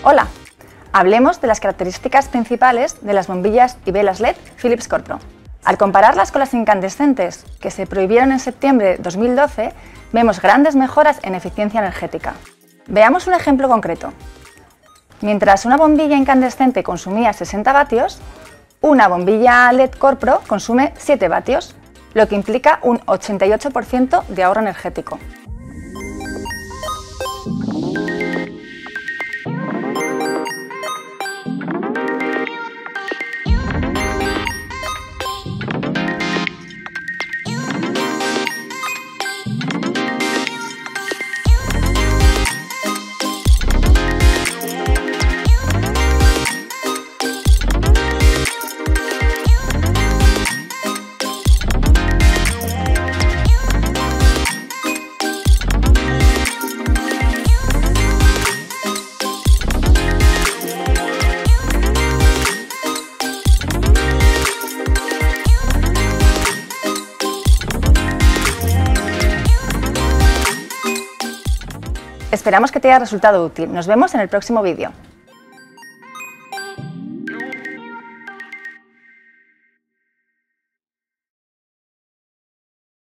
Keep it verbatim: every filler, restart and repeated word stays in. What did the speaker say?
Hola, hablemos de las características principales de las bombillas y velas L E D Philips CorePro. Al compararlas con las incandescentes, que se prohibieron en septiembre de dos mil doce, vemos grandes mejoras en eficiencia energética. Veamos un ejemplo concreto. Mientras una bombilla incandescente consumía sesenta vatios, una bombilla L E D CorePro consume siete vatios, lo que implica un ochenta y ocho por ciento de ahorro energético. Esperamos que te haya resultado útil. Nos vemos en el próximo vídeo.